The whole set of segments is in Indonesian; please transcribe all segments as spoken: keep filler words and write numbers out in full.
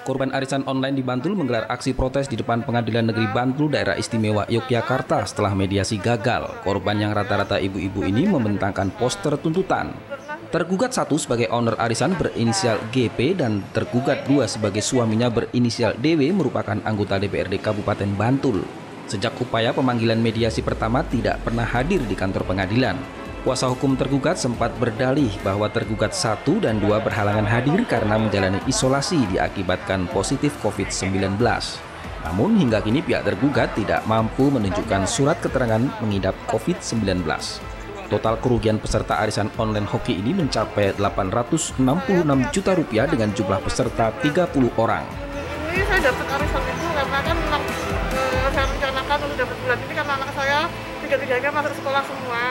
Korban arisan online di Bantul menggelar aksi protes di depan Pengadilan Negeri Bantul Daerah Istimewa Yogyakarta setelah mediasi gagal. Korban yang rata-rata ibu-ibu ini membentangkan poster tuntutan. Tergugat satu sebagai owner arisan berinisial G P dan tergugat dua sebagai suaminya berinisial D W merupakan anggota D P R D Kabupaten Bantul. Sejak upaya pemanggilan mediasi pertama tidak pernah hadir di kantor pengadilan. Kuasa hukum tergugat sempat berdalih bahwa tergugat satu dan dua berhalangan hadir karena menjalani isolasi diakibatkan positif covid sembilan belas. Namun hingga kini pihak tergugat tidak mampu menunjukkan surat keterangan mengidap covid sembilan belas. Total kerugian peserta arisan online hoki ini mencapai delapan ratus enam puluh enam juta rupiah dengan jumlah peserta tiga puluh orang. Ini saya dapat arisan itu karena kan memang eh, saya rencanakan untuk dapat bulan ini karena anak saya tiga-tiganya masuk sekolah semua.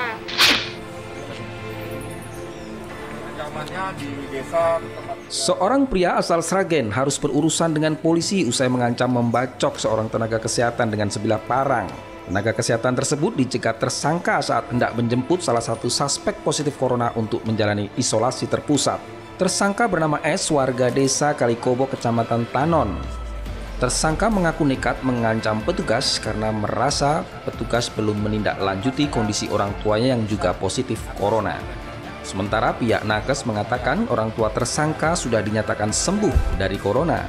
Di desa Seorang pria asal Sragen harus berurusan dengan polisi usai mengancam membacok seorang tenaga kesehatan dengan sebilah parang. Tenaga kesehatan tersebut dicegat tersangka saat hendak menjemput salah satu suspek positif corona untuk menjalani isolasi terpusat. Tersangka bernama S, warga desa Kalikobo, Kecamatan Tanon. Tersangka mengaku nekat mengancam petugas karena merasa petugas belum menindaklanjuti kondisi orang tuanya yang juga positif corona. Sementara pihak nakes mengatakan orang tua tersangka sudah dinyatakan sembuh dari corona.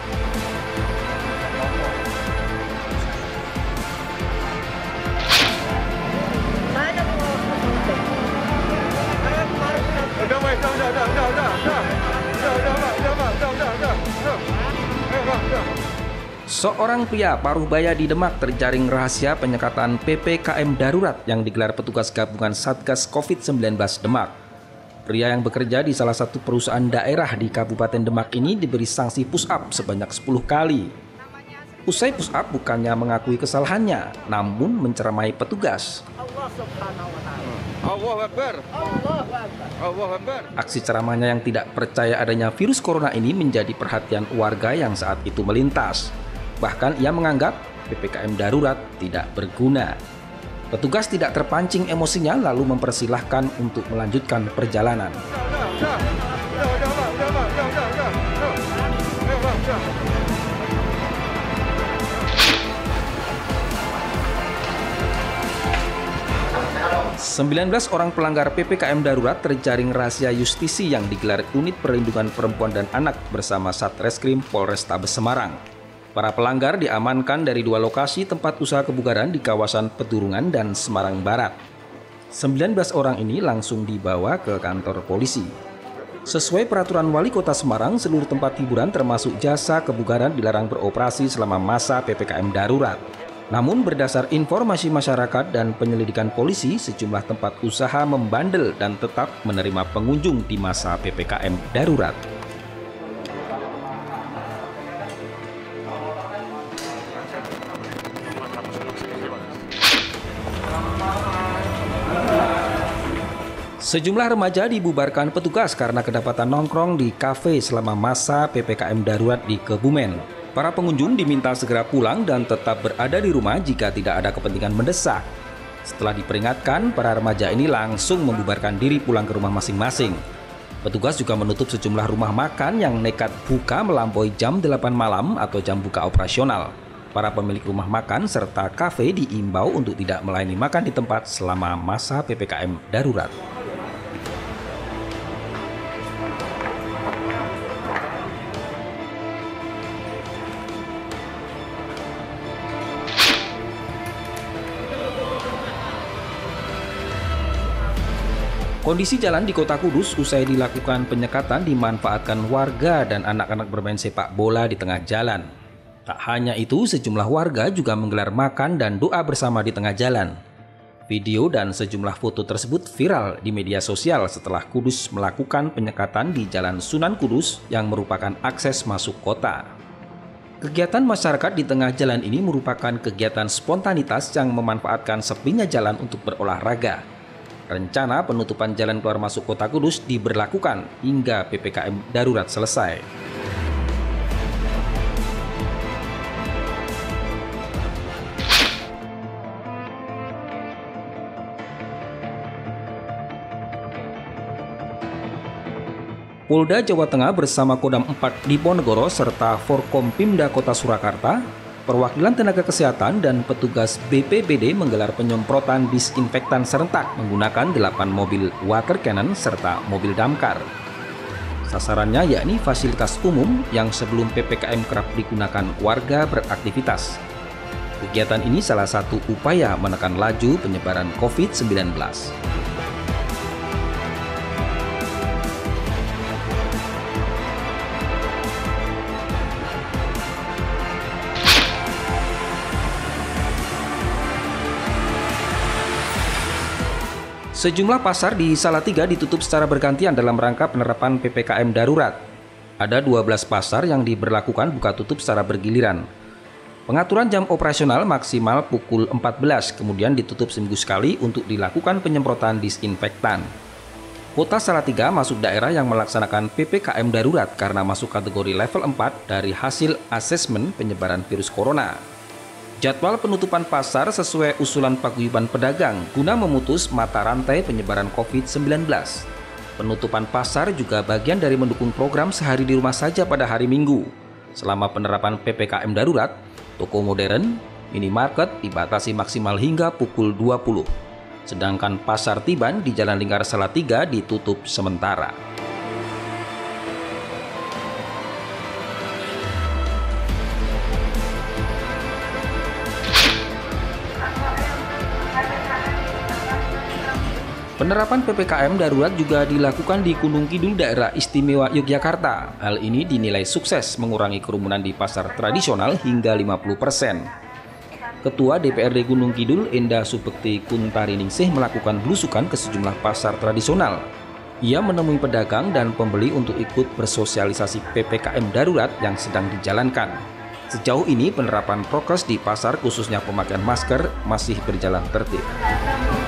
Seorang pria paruh baya di Demak terjaring rahasia penyekatan P P K M darurat yang digelar petugas gabungan Satgas covid sembilan belas Demak. Pria yang bekerja di salah satu perusahaan daerah di Kabupaten Demak ini diberi sanksi push up sebanyak sepuluh kali. Usai push up bukannya mengakui kesalahannya, namun menceramai petugas. Allah Akbar. Allah Akbar. Aksi ceramahnya yang tidak percaya adanya virus corona ini menjadi perhatian warga yang saat itu melintas. Bahkan ia menganggap P P K M darurat tidak berguna. Petugas tidak terpancing emosinya lalu mempersilahkan untuk melanjutkan perjalanan. sembilan belas orang pelanggar P P K M darurat terjaring rahasia justisi yang digelar Unit Perlindungan Perempuan dan Anak bersama Satreskrim Polrestabes Semarang. Para pelanggar diamankan dari dua lokasi tempat usaha kebugaran di kawasan Pedurungan dan Semarang Barat. sembilan belas orang ini langsung dibawa ke kantor polisi. Sesuai peraturan Wali Kota Semarang, seluruh tempat hiburan termasuk jasa kebugaran dilarang beroperasi selama masa P P K M darurat. Namun berdasar informasi masyarakat dan penyelidikan polisi, sejumlah tempat usaha membandel dan tetap menerima pengunjung di masa P P K M darurat. Sejumlah remaja dibubarkan petugas karena kedapatan nongkrong di kafe selama masa P P K M darurat di Kebumen. Para pengunjung diminta segera pulang dan tetap berada di rumah jika tidak ada kepentingan mendesak. Setelah diperingatkan, para remaja ini langsung membubarkan diri pulang ke rumah masing-masing. Petugas juga menutup sejumlah rumah makan yang nekat buka melampaui jam delapan malam atau jam buka operasional. Para pemilik rumah makan serta kafe diimbau untuk tidak melayani makan di tempat selama masa P P K M darurat. Kondisi jalan di Kota Kudus usai dilakukan penyekatan dimanfaatkan warga dan anak-anak bermain sepak bola di tengah jalan. Tak hanya itu, sejumlah warga juga menggelar makan dan doa bersama di tengah jalan. Video dan sejumlah foto tersebut viral di media sosial setelah Kudus melakukan penyekatan di Jalan Sunan Kudus yang merupakan akses masuk kota. Kegiatan masyarakat di tengah jalan ini merupakan kegiatan spontanitas yang memanfaatkan sepinya jalan untuk berolahraga. Rencana penutupan jalan keluar masuk Kota Kudus diberlakukan hingga P P K M darurat selesai. Polda Jawa Tengah bersama Kodam empat Diponegoro serta Forkompimda Kota Surakarta, perwakilan tenaga kesehatan dan petugas B P B D menggelar penyemprotan disinfektan serentak menggunakan delapan mobil water cannon serta mobil damkar. Sasarannya yakni fasilitas umum yang sebelum P P K M kerap digunakan warga beraktivitas. Kegiatan ini salah satu upaya menekan laju penyebaran COVID sembilan belas. Sejumlah pasar di Salatiga ditutup secara bergantian dalam rangka penerapan P P K M darurat. Ada dua belas pasar yang diberlakukan buka tutup secara bergiliran. Pengaturan jam operasional maksimal pukul empat belas, kemudian ditutup seminggu sekali untuk dilakukan penyemprotan disinfektan. Kota Salatiga masuk daerah yang melaksanakan P P K M darurat karena masuk kategori level empat dari hasil asesmen penyebaran virus corona. Jadwal penutupan pasar sesuai usulan paguyuban pedagang guna memutus mata rantai penyebaran COVID sembilan belas. Penutupan pasar juga bagian dari mendukung program sehari di rumah saja pada hari Minggu. Selama penerapan P P K M darurat, toko modern, minimarket dibatasi maksimal hingga pukul dua puluh. Sedangkan pasar Tiban di Jalan Lingkar Salatiga ditutup sementara. Penerapan P P K M darurat juga dilakukan di Gunung Kidul daerah istimewa Yogyakarta. Hal ini dinilai sukses mengurangi kerumunan di pasar tradisional hingga lima puluh persen. Ketua D P R D Gunung Kidul Enda Subekti Kuntariningsih melakukan belusukan ke sejumlah pasar tradisional. Ia menemui pedagang dan pembeli untuk ikut bersosialisasi P P K M darurat yang sedang dijalankan. Sejauh ini penerapan prokes di pasar khususnya pemakaian masker masih berjalan tertib.